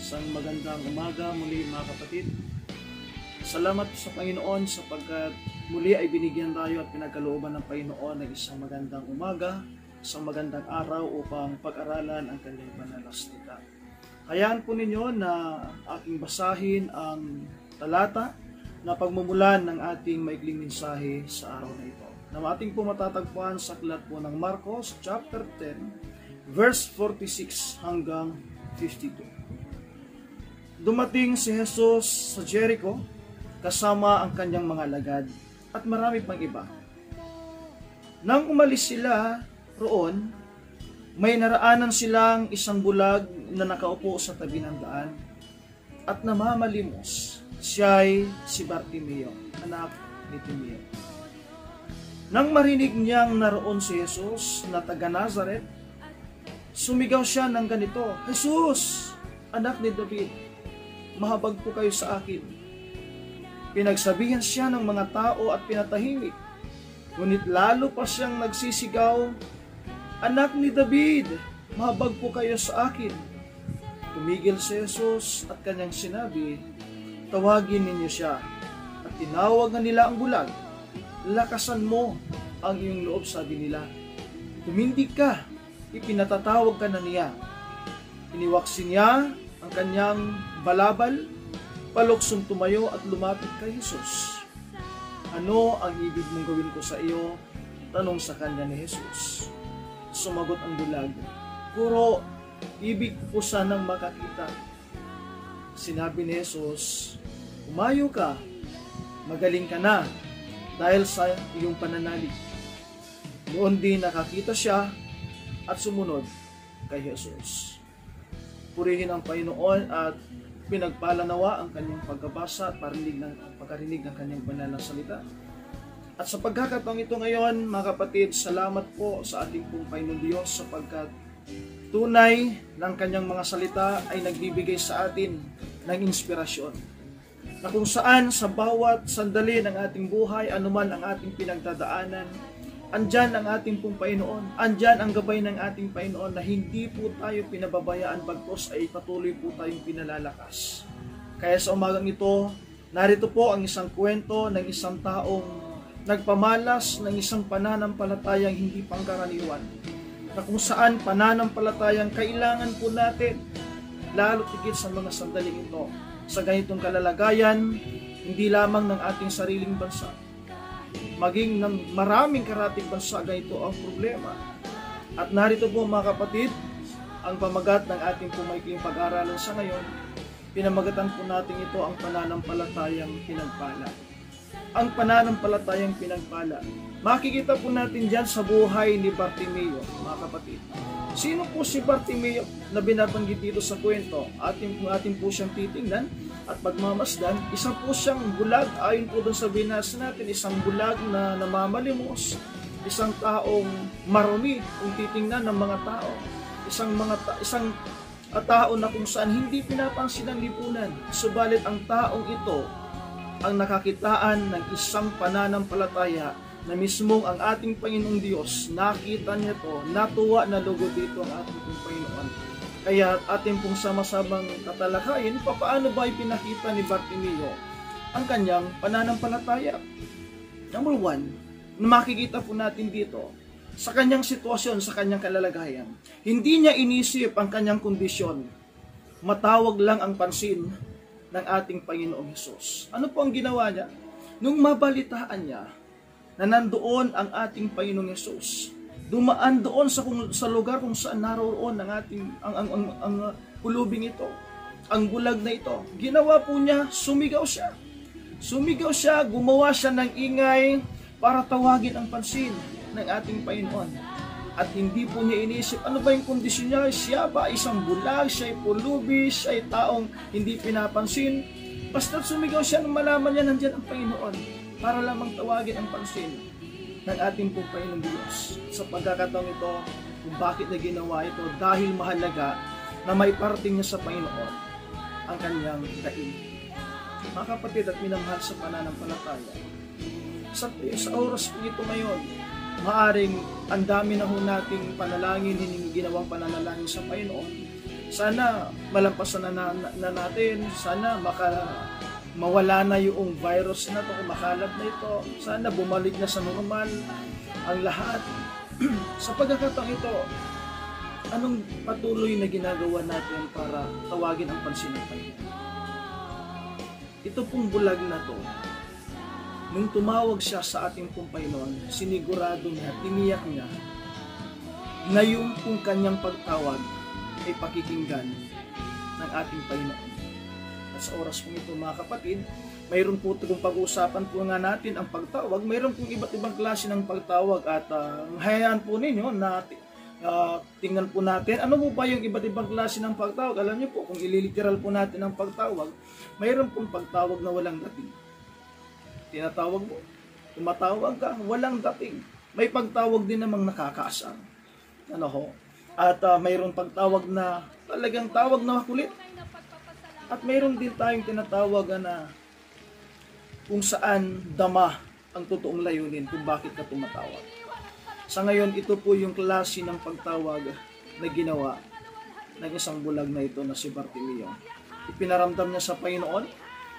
Isang magandang umaga muli mga kapatid. Salamat sa Panginoon sapagkat muli ay binigyan tayo at pinagkalooban ng Panginoon ng isang magandang umaga, isang magandang araw upang pag-aralan ang kanyang banal na salita. Hayaan po ninyo na aking basahin ang talata na pagmumulan ng ating maikling mensahe sa araw na ito. Na ating po matatagpuan sa aklat po ng Marcos chapter 10 verse 46 hanggang 52. Dumating si Jesus sa Jericho kasama ang kanyang mga alagad at marami pang iba. Nang umalis sila roon, may naraanan silang isang bulag na nakaupo sa tabi ng daan at namamalimos. Siya'y si Bartimeo, anak ni Timeo. Nang marinig niyang naroon si Jesus na taga Nazaret, sumigaw siya ng ganito, "Jesus, anak ni David, mahabag po kayo sa akin." Pinagsabihan siya ng mga tao at pinatahimik. Ngunit lalo pa siyang nagsisigaw, "Anak ni David, mahabag po kayo sa akin." Tumigil si Jesus at kanyang sinabi, "Tawagin ninyo siya." At tinawag na nila ang bulag. "Lakasan mo ang iyong loob," sabi nila. "Tumindig ka." Ipinatatawag ka na niya. Iniwaksi niya ang kanyang balabal, paluksong tumayo at lumapit kay Jesus. "Ano ang ibig mong gawin ko sa iyo?" tanong sa kanya ni Jesus. Sumagot ang bulag, "Guro, ibig ko sanang makakita." Sinabi ni Jesus, "Umayo ka, magaling ka na dahil sa iyong pananalig." Noon din nakakita siya at sumunod kay Jesus. Purihin ang Panginoon at pinagpalanawa ang kanyang pagkabasa at pagkarinig ng kanyang banal na salita. At sa pagkakataong ito ngayon, mga kapatid, salamat po sa ating pong Panginoon Diyos sapagkat tunay ng kanyang mga salita ay nagbibigay sa atin ng inspirasyon. Na kung saan sa bawat sandali ng ating buhay, anuman ang ating pinagdadaanan, andyan ang ating pong Panginoon, andyan ang gabay ng ating Panginoon na hindi po tayo pinababayaan bagkus ay patuloy po tayong pinalalakas. Kaya sa umagang ito, narito po ang isang kwento ng isang taong nagpamalas ng isang pananampalatayang hindi pangkaraniwan, na kung saan pananampalatayang kailangan po natin, lalo tigit sa mga sandaling ito, sa ganitong kalalagayan, hindi lamang ng ating sariling bansa, maging ng maraming karating bansa, ganito ang problema. At narito po mga kapatid, ang pamagat ng ating pumaikling pag-aaralan sa ngayon, pinamagatan po natin ito ang pananampalatayang pinagpala. Ang pananampalatayang pinagpala. Makikita po natin dyan sa buhay ni Bartimeo, mga kapatid. Sino po si Bartimeo na binabanggit dito sa kwento? Atin po siyang titingnan at pagmamasdan. Isa po siyang bulag, ayon po doon sa binasa natin, isang bulag na namamalimos, isang taong marumi kung titingnan ng mga tao, isang tao na kung saan hindi pinapansin ng lipunan. Subalit ang taong ito ang nakakitaan ng isang pananampalataya na mismong ang ating Panginoong Diyos, nakita niya to, natuwa na lugo dito ang ating Panginoon. Kaya ating pong sama-samang tatalakayin, paano ba ipinakita ni Bartimeo ang kanyang pananampalataya? Number 1, na makikita po natin dito, sa kanyang sitwasyon, sa kanyang kalalagayan, hindi niya inisip ang kanyang kondisyon. Matawag lang ang pansin ng ating Panginoong Hesus. Ano po ang ginawa niya? Nung mabalitaan niya na nandoon ang ating Panginoong Hesus, dumaan doon sa lugar kung saan naroon ang ating ang pulubing ito, ang bulag na ito. Ginawa po niya, sumigaw siya. Sumigaw siya, gumawa siya ng ingay para tawagin ang pansin ng ating Panginoon. At hindi po niya inisip, ano ba yung kondisyon niya? Siya ba isang bulag? Siya ay pulubi? Siya ay taong hindi pinapansin? Basta sumigaw siya nung malaman niya nandiyan ang Panginoon para lamang tawagin ang pansin ng ating pong Panginoong Diyos. Sa pagkakataong ito, kung bakit na ginawa ito, dahil mahalaga na may parating niya sa Panginoon ang kanyang daig. Mga kapatid at minamahal sa pananampalataya, sa oras po ito ngayon, maaring ang dami na ho nating panalangin, hindi ginawang pananalangin sa Panginoon, Sana malampasan na natin. Sana mawala na yung virus na ito, makalat na ito. Sana bumalik na sa normal ang lahat. Sa pagkakataong ito, anong patuloy na ginagawa natin para tawagin ang pansin ng Panginoon? Ito pong bulag na to, nung tumawag siya sa ating pong Panginoon, sinigurado niya, tiniyak niya, na yung kung kanyang pagtawag ay pakikinggan ng ating Panginoon. At sa oras pong ito, mga kapatid, mayroon po kung pag-uusapan po nga natin ang pagtawag, mayroon pong iba't ibang klase ng pagtawag at hayaan po ninyo na tingnan po natin ano po ba yung iba't ibang klase ng pagtawag. Alam niyo po, kung ililiteral po natin ang pagtawag, mayroon pong pagtawag na walang dating. Tinatawag mo, tumatawag ka, walang dating. May pagtawag din namang nakakaasar. Ano ho? At mayroon pagtawag na talagang tawag na makulit. At mayroon din tayong tinatawag na kung saan dama ang totoong layunin kung bakit ka tumatawag. Sa ngayon, ito po yung klase ng pagtawag na ginawa ng isang bulag na ito na si Bartimeo. Ipinaramdam niya sa Panginoon,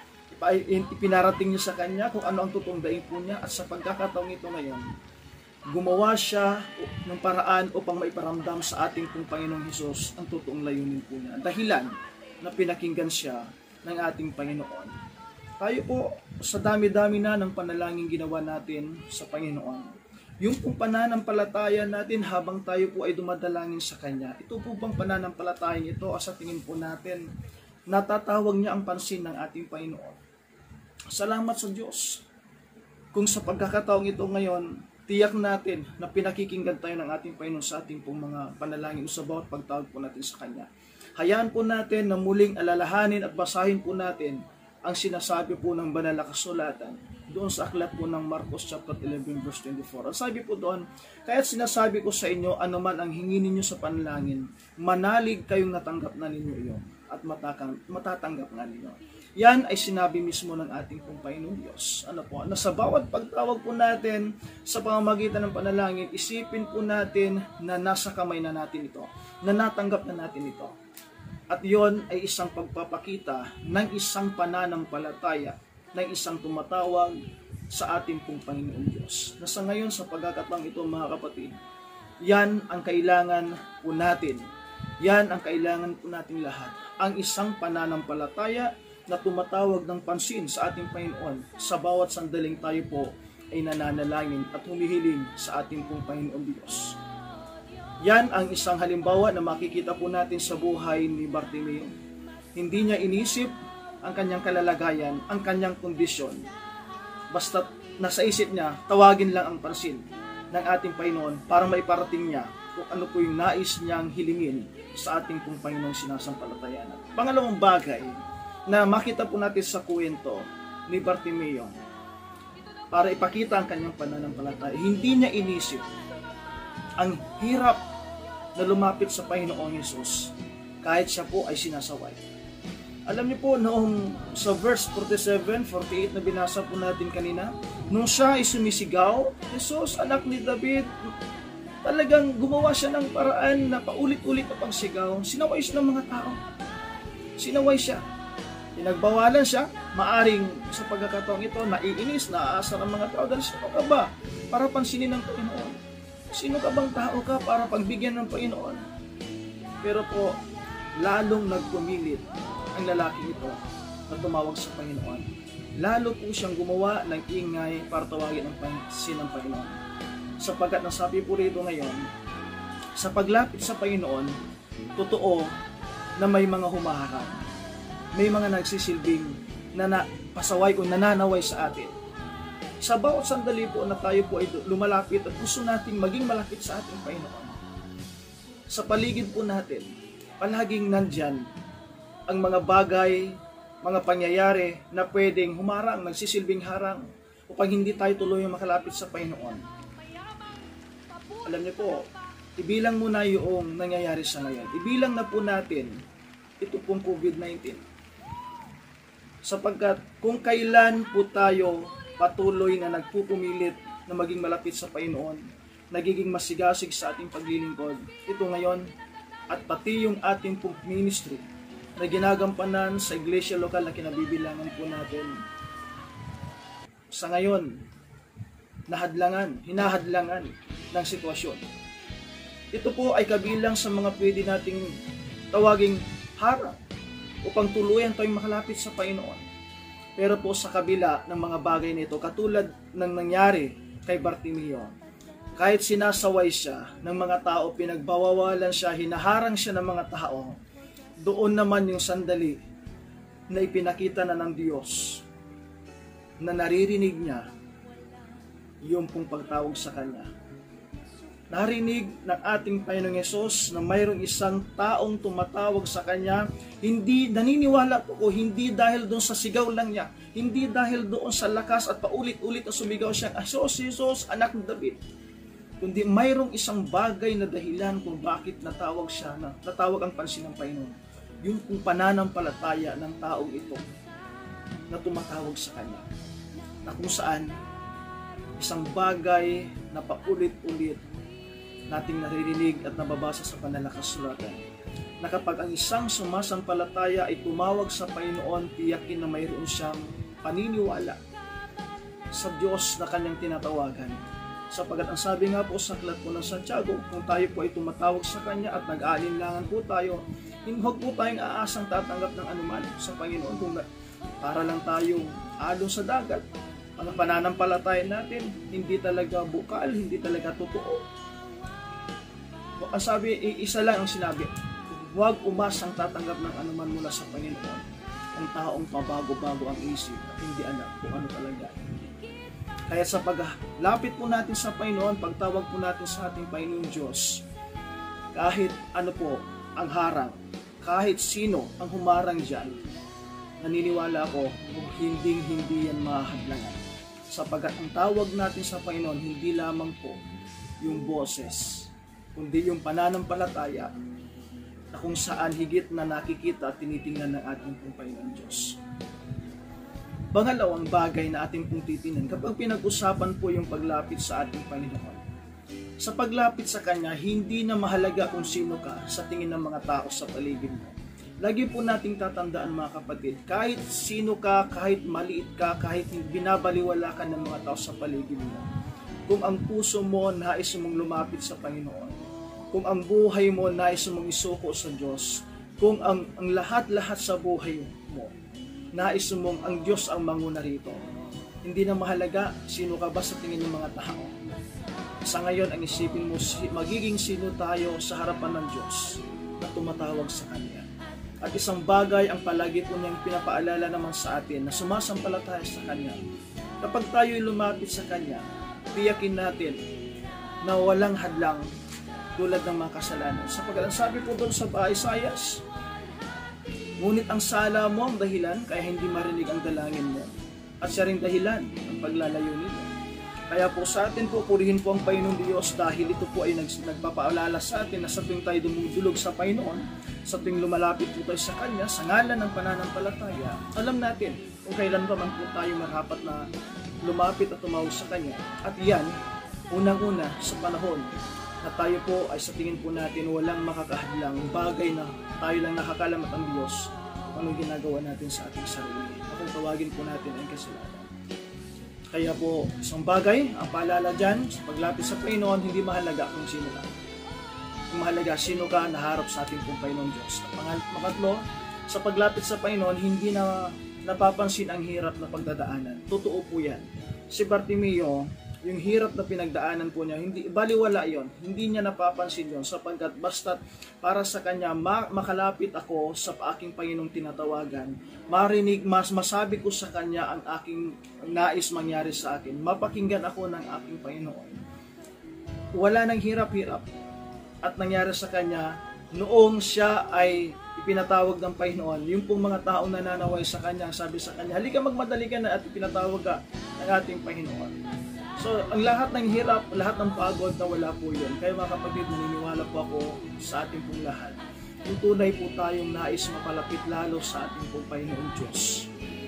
ipinarating niya sa kanya kung ano ang totoong daing po niya, at sa pagkakataong ito ngayon, gumawa siya ng paraan upang maiparamdam sa ating pong Panginoong Hesus ang totoong layunin po niya. Dahilan na pinakinggan siya ng ating Panginoon. Tayo po, sa dami-dami na ng panalangin ginawa natin sa Panginoon, yung pong pananampalataya natin habang tayo po ay dumadalangin sa Kanya, ito po bang pananampalataya ito sa tingin po natin, natatawag niya ang pansin ng ating Panginoon? Salamat sa Diyos. Kung sa pagkakataong ito ngayon, tiyak natin na pinakikinggan tayo ng ating Panginoon sa ating pong mga panalangin o sa bawat pagtawag po natin sa Kanya. Hayaan po natin na muling alalahanin at basahin po natin ang sinasabi po ng banal na kasulatan doon sa aklat po ng Marcos chapter 11 verse 24. Ang sabi po doon, kaya't sinasabi ko sa inyo, anuman ang hingin ninyo sa panalangin, manalig kayong natanggap na ninyo iyon at matatanggap na ninyo. Yan ay sinabi mismo ng ating pong Panginoong Diyos. Ano po? Na sa bawat pagtawag po natin sa pamamagitan ng panalangin, isipin po natin na nasa kamay na natin ito, na natanggap na natin ito. At yon ay isang pagpapakita ng isang pananampalataya, ng isang tumatawag sa ating pong Panginoong Diyos. Na sa ngayon, sa pagkakataong ito, mga kapatid, yan ang kailangan po natin. Yan ang kailangan po natin lahat. Ang isang pananampalataya na tumatawag ng pansin sa ating Panginoon sa bawat sandaling tayo po ay nananalangin at humihiling sa ating pong Panginoong Diyos. Yan ang isang halimbawa na makikita po natin sa buhay ni Bartimeo. Hindi niya inisip ang kanyang kalalagayan, ang kanyang kondisyon. Basta nasa isip niya, tawagin lang ang pansin ng ating Panginoon para maiparating niya kung ano po yung nais niyang hilingin sa ating pong Panginoong sinasampalatayanan. Pangalawang bagay na makita po natin sa kwento ni Bartimeo para ipakita ang kanyang pananampalataya, hindi niya inisip ang hirap na lumapit sa Panginoong Hesus kahit siya po ay sinasaway. Alam niyo po, noong sa verse 47, 48 na binasa po natin kanina, nung siya ay sumisigaw, Jesus, anak ni David, talagang gumawa siya ng paraan na paulit-ulit na pagsigaw, sinaway siya ng mga tao. Sinaway siya. Pinagbawalan siya, maaring sa pagkakataong ito, naiinis, naaasar ang mga tao, dahil sino ka ba para pansinin ng Panginoon? Sino ka bang tao ka para pagbigyan ng Panginoon? Pero po, lalong nagpumilit ang lalaki ito na tumawag sa Panginoon. Lalo po siyang gumawa ng ingay para tawagin ang pansin ng Panginoon. Sapagkat nasabi po rito ngayon, sa paglapit sa Panginoon, totoo na may mga humaharang. May mga nagsisilbing na pasaway o nananaway sa atin. Sa bawat sandali po na tayo po ay lumalapit at gusto nating maging malapit sa ating Panginoon, sa paligid po natin, palaging nandyan ang mga bagay, mga pangyayari na pwedeng humarang, nagsisilbing harang upang hindi tayo tuluyang makalapit sa Panginoon. Alam niyo po, ibilang muna yung nangyayari sa ngayon. Ibilang na po natin ito pong COVID-19. Sapagkat kung kailan po tayo patuloy na nagpupumilit na maging malapit sa Panginoon, nagiging masigasig sa ating paglilingkod, ito ngayon, at pati yung ating pong ministry na ginagampanan sa iglesia lokal na kinabibilangan po natin sa ngayon, hinahadlangan ng sitwasyon. Ito po ay kabilang sa mga pwede nating tawaging harang upang tuluyan tayong makalapit sa Panginoon. Pero po sa kabila ng mga bagay nito, katulad ng nangyari kay Bartimeo, kahit sinasaway siya ng mga tao, pinagbawawalan siya, hinaharang siya ng mga tao, doon naman yung sandali na ipinakita na ng Diyos na naririnig niya yung pong pagtawag sa Kanya. Narinig ng ating Panginoong Hesus na mayroong isang taong tumatawag sa Kanya, hindi naniniwala po ko, hindi dahil doon sa sigaw lang niya, hindi dahil doon sa lakas at paulit-ulit na sumigaw siya, "Hesus, Hesus, anak ng David," kundi mayroong isang bagay na dahilan kung bakit natawag ang pansin ng Panginoon. Yung kung pananampalataya ng taong ito na tumatawag sa Kanya, na kung saan isang bagay na paulit-ulit nating naririnig at nababasa sa panalakasulatan, na kapag ang isang sumasampalataya ay tumawag sa Panginoon, tiyakin na mayroon siyang paniniwala sa Diyos na kanyang tinatawagan. Sapagat ang sabi nga po sa aklat po ng Santiago, kung tayo po ay tumatawag sa Kanya at nag-aalinlangan po tayo, huwag po tayong aasang tatanggap ng anuman sa Panginoon kung para lang tayong alon sa dagat. Ang pananampalataya natin, hindi talaga bukal, hindi talaga totoo. Ang sabi, isa lang ang sinabi, huwag umasang tatanggap ng anuman mula sa Panginoon ang taong pabago-bago ang isip at hindi alam kung ano talaga. Kaya sa paglapit po natin sa Panginoon, pagtawag po natin sa ating Panginoong Diyos, kahit ano po ang harang, kahit sino ang humarang dyan, naniniwala ako kung hindi yan mahadlangan. Sapagat ang tawag natin sa Panginoon, hindi lamang po yung boses, kundi yung pananampalataya na kung saan higit na nakikita at tinitingnan ng ating pong Panginoon Diyos. Pangalawang bagay na ating pong titingnan, kapag pinag-usapan po yung paglapit sa ating Panginoon, sa paglapit sa Kanya, hindi na mahalaga kung sino ka sa tingin ng mga tao sa paligid mo. Lagi po nating tatandaan mga kapatid, kahit sino ka, kahit maliit ka, kahit binabaliwala ka ng mga tao sa paligid mo, kung ang puso mo nais mong lumapit sa Panginoon, kung ang buhay mo nais mong isuko sa Diyos, kung ang lahat-lahat sa buhay mo, nais mong ang Diyos ang manguna rito, hindi na mahalaga sino ka ba sa tingin ng mga tao. Sa ngayon, ang isipin mo, magiging sino tayo sa harapan ng Diyos na tumatawag sa Kanya. At isang bagay ang palagi po niyang pinapaalala naman sa atin na sumasampalataya sa Kanya. Kapag tayo'y lumapit sa Kanya, tiyakin natin na walang hadlang tulad ng mga kasalanan. Sapagkat ang sabi po doon sa Isaias, ngunit ang sala mo ang dahilan kaya hindi marinig ang dalangin mo, at siya rin dahilan ng paglalayo nito. Kaya po sa atin po, purihin po ang Panginoon Diyos dahil ito po ay nagpapaalala sa atin na sa tuwing tayo dumudulog sa Panginoon, sa tuwing lumalapit po tayo sa Kanya, sa ngalan ng pananampalataya, alam natin kung kailan pa man po tayo marapat na lumapit at tumawag sa Kanya. At yan, unang-una sa panahon na tayo po ay sa tingin po natin walang makakahadlang bagay na tayo lang nakakalamat ang Diyos kung anong ginagawa natin sa ating sarili. Kung tawagin po natin ang kasalanan. Kaya po, isang bagay, ang paalala dyan, sa paglapit sa Panginoon, hindi mahalaga kung sino ka. Kung mahalaga sino ka, naharap sa ating pong Panginoon Diyos. Makatlo, sa paglapit sa Panginoon, hindi na napapansin ang hirap na pagdadaanan. Totoo po yan. Si Bartimeo, yung hirap na pinagdaanan po niya, hindi baliwala yon, hindi niya napapansin yon, sapagkat basta't para sa kanya makalapit ako sa aking Panginoong tinatawagan, marinig, masabi ko sa kanya ang aking nais mangyari sa akin, mapakinggan ako ng aking Panginoon. Wala nang hirap-hirap at nangyari sa kanya noong siya ay ipinatawag ng Panginoon. Yung pong mga taong nananaway sa kanya, sabi sa kanya, halika magmadali ka na at ipinatawag ka ng ating Panginoon. So, ang lahat ng hirap, lahat ng pagod na wala po yun. Kaya mga kapatid, naniniwala po ako sa ating pong lahat. Kung tunay po tayong nais mapalapit lalo sa ating pong Panginoon Diyos,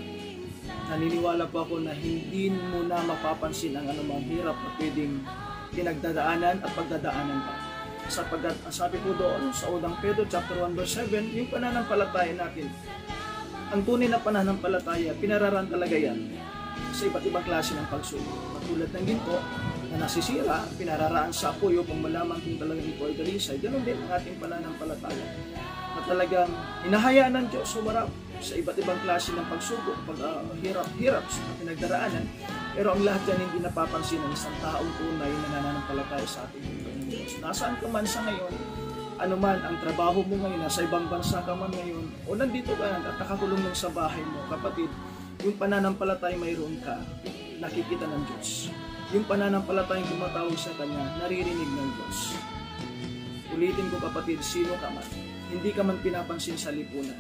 naniniwala po ako na hindi mo na mapapansin ang anumang hirap na pwedeng pinagdadaanan at pagdadaanan pa. Sapagkat ang sabi po doon sa unang Pedro chapter 1 verse 7, yung pananampalataya natin, ang tunay na pananampalataya, pinararaan talaga yan sa iba't ibang klase ng pagsubok. Matulad ng ginto na nasisira, pinararaan sa apoy upang malaman kung talagang ito ay dalisay. Ganon din ang ating pananampalataya, na talagang hinahayaan ng Diyos sumarap sa iba't ibang klase ng pagsubok, hirap sa pinagdaraanan. Pero ang lahat yan hindi napapansin ng isang taong tunay na nananampalataya sa ating Panginoon Diyos. Nasaan ka man sa ngayon, ano man ang trabaho mo ngayon, nasa ibang bansa ka man ngayon, o nandito ka at nakakulong lang sa bahay mo, kapatid, yung pananampalataya mayroon ka, nakikita ng Diyos. Yung pananampalataya tumatawag sa Kanya, naririnig ng Diyos. Ulitin ko kapatid, sino ka man, hindi ka man pinapansin sa lipunan,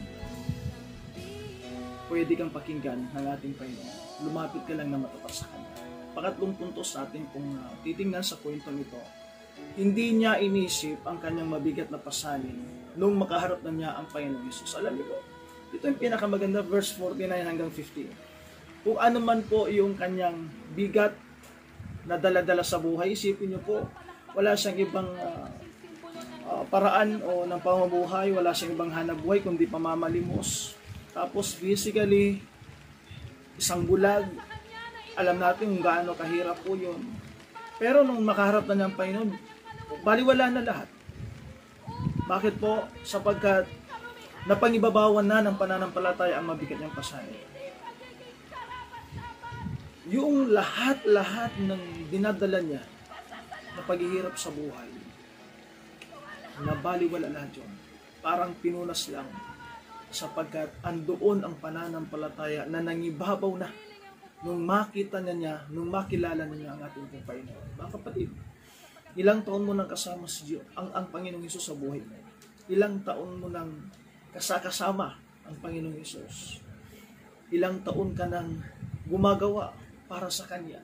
pwede kang pakinggan ng ating Panginoon. Lumapit ka lang na matapat sa Kanya. Pangatlong punto sa ating kung titingnan sa kwentong ito, hindi niya inisip ang kanyang mabigat na pasanin nung makaharap na niya ang Panginoong Hesus. Alam niyo, ito yung pinakamaganda, verse 49 hanggang 50. Kung ano man po yung kanyang bigat na dala-dala sa buhay, isipin niyo po, wala siyang ibang paraan o ng pamumuhay, wala siyang ibang hanapbuhay kundi pamamalimos. Tapos physically, isang bulag, alam natin kung gaano kahirap po yun. Pero nung makaharap na niya ang Panginoon, baliwala na lahat. Bakit po? Sapagkat napangibabawan na ng pananampalataya ang mabigat niyang pasanin. Yung lahat-lahat ng dinadala niya na paghihirap sa buhay, nabaliwala lahat yun. Parang pinunas lang. Sapagkat andoon ang pananampalataya na nangibabaw na nung makita niya, nung makilala niya ang ating Panginoon. Mga kapatid, ilang taon mo nang kasama si Diyos, ang Panginoong Hesus sa buhay mo? Ilang taon mo nang kasama ang Panginoong Hesus? Ilang taon ka nang gumagawa para sa Kanya?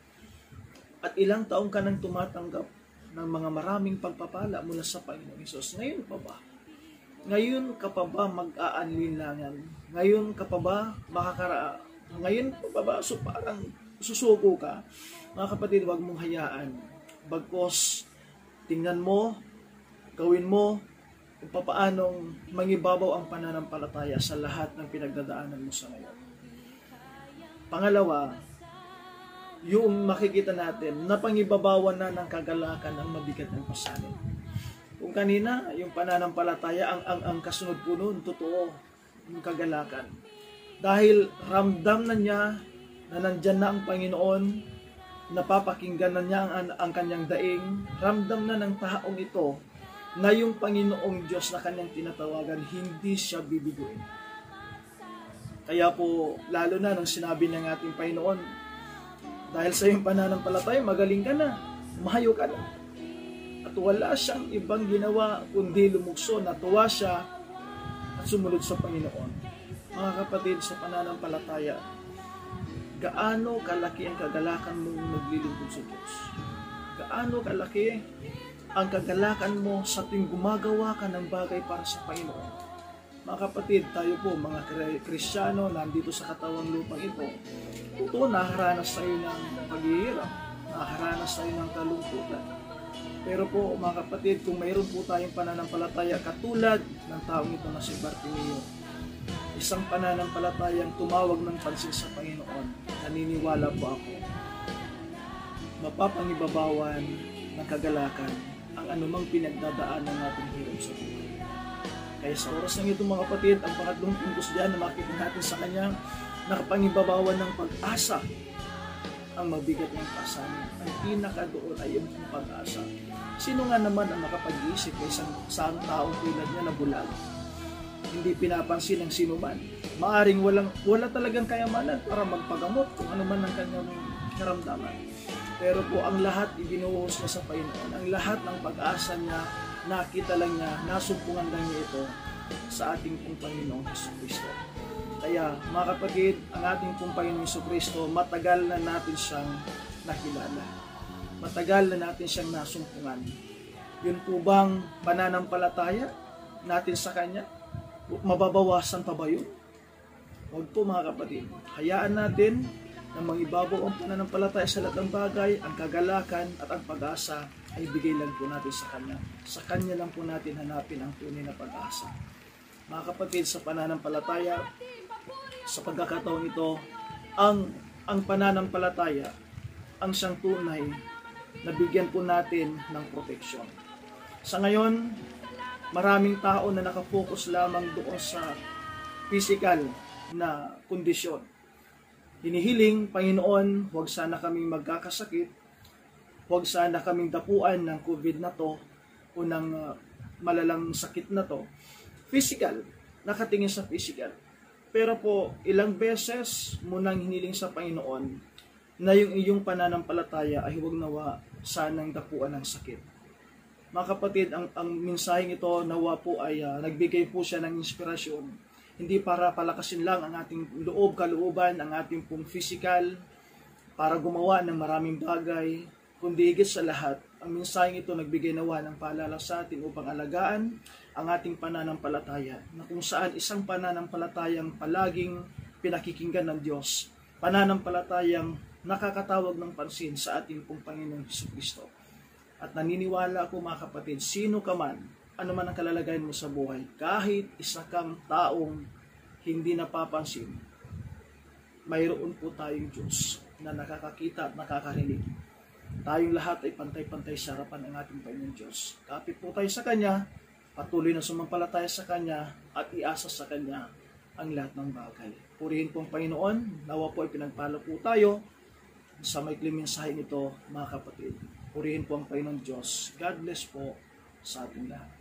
At ilang taon ka nang tumatanggap ng mga maraming pagpapala mula sa Panginoong Hesus? Ngayon pa ba? Ngayon ka pa ba mag-aanlinlangan? Ngayon ka pa ba Ngayon pa ba? So parang susuko ka? Mga kapatid, huwag mong hayaan. Bagkos, tingnan mo, gawin mo, kung papaanong mangibabaw ang pananampalataya sa lahat ng pinagdadaanan mo sa ngayon. Pangalawa, yung makikita natin, napangibabawan na ng kagalakan ang mabigat ng pasanin. Kung kanina, yung pananampalataya, ang kasunod po nun, totoo, yung kagalakan. Dahil ramdam na niya na nandyan na ang Panginoon, napapakinggan na niya ang kanyang daing, ramdam na ng taong ito na yung Panginoong Diyos na kanyang tinatawagan, hindi siya bibiguin. Kaya po, lalo na nung sinabi ng ating Panginoon, dahil sa iyong pananampalataya, magaling ka na, mahayo ka na. At wala siyang ibang ginawa kundi lumukso, natuwa siya at sumunod sa Panginoon. Mga kapatid, sa pananampalataya, gaano kalaki ang kagalakan mong naglilingkod sa Diyos? Gaano kalaki ang kagalakan mo sa tuwing gumagawa ka ng bagay para sa Panginoon? Mga kapatid, tayo po, mga Kristiyano, nandito sa katawang lupang ito, ito, nakaharanas tayo ng paghihirap, nakaharanas tayo ng kalungkutan. Pero po, mga kapatid, kung mayroon po tayong pananampalataya katulad ng taong ito na si Bartimeo, isang pananampalatayang tumawag ng pansin sa Panginoon, naniniwala po ako, mapapangibabawan ng kagalakan ang anumang pinagdadaan ng ating hirap sa buhay. Kaya sa oras ng ito, mga kapatid, ang pangatlong puntos diyan na makita natin sa kanya, nakapangibabawan ng pag-asa ang mabigat ng pasanin. Ang pinaka doon ay yung pag-asa. Sino nga naman ang makapag-iisip kay isang taong tulad niya na bulag? Hindi pinapansin ng sino man. Maaring wala talagang kayamanan para magpagamot kung ano man ang kanyang karamdaman. Pero po ang lahat ibinuhos niya sa Panginoon. Ang lahat ng pag-asa niya, nakita lang niya, nasumpungan lang niya ito sa ating pong Panginoong Jesucristo. Kaya mga kapatid, ang ating pong Panginoong Jesucristo, matagal na natin siyang nakilala. Matagal na natin siyang nasumpungan. Yun po bang pananampalataya natin sa Kanya? Mababawasan pa ba yun? Huwag po mga kapatid. Hayaan natin na mangibabaw ang pananampalataya sa lahat ng bagay, ang kagalakan at ang pag-asa ay bigay lang po natin sa Kanya. Sa Kanya lang po natin hanapin ang tunay na pag-asa. Mga kapatid, sa pananampalataya, sa pagkakataon ito, ang pananampalataya, ang siyang tunay na bigyan po natin ng proteksyon. Sa ngayon, maraming tao na nakafocus lamang doon sa physical na kondisyon. Hinihiling, Panginoon, huwag sana kaming magkakasakit, huwag sana kaming dapuan ng COVID na to o ng malalang sakit na to. Physical, nakatingin sa physical. Pero po, ilang beses mo nang hiniling sa Panginoon na yung iyong pananampalataya ay huwag nawa sanang dapuan ng sakit. Mga kapatid, ang mensaheng ito nawa po ay nagbigay po siya ng inspirasyon. Hindi para palakasin lang ang ating loob, kalooban, ang ating pong physical, para gumawa ng maraming bagay, kundi higit sa lahat, ang mensaheng ito nagbigay nawa ng paalala sa atin upang alagaan ang ating pananampalataya, na kung saan isang pananampalatayang palaging pinakikinggan ng Diyos, pananampalatayang nakakatawag ng pansin sa ating pong Panginoong Jesucristo. At naniniwala ako mga kapatid, sino ka man, ano man ang kalalagayan mo sa buhay, kahit isa kang taong hindi napapansin, mayroon po tayong Diyos na nakakakita at nakakarinig. Tayong lahat ay pantay-pantay sa harapan ng ating Panginoong Diyos. Kapit po tayo sa Kanya, patuloy na sumampalataya sa Kanya at iasa sa Kanya ang lahat ng bagay. Purihin po ang Panginoon, nawa po ay pinagpala po tayo sa maikling mensaheng ito, mga kapatid. Purihin po ang Panginoong Diyos. God bless po sa ating lahat.